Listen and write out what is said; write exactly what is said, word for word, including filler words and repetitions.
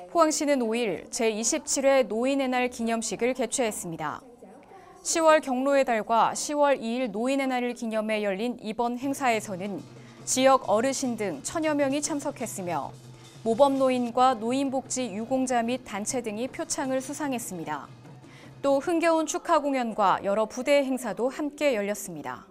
포항시는 오 일 제이십칠 회 노인의 날 기념식을 개최했습니다. 시월 경로의 달과 시월 이 일 노인의 날을 기념해 열린 이번 행사에서는 지역 어르신 등 천여 명이 참석했으며 모범노인과 노인복지 유공자 및 단체 등이 표창을 수상했습니다. 또 흥겨운 축하 공연과 여러 부대 행사도 함께 열렸습니다.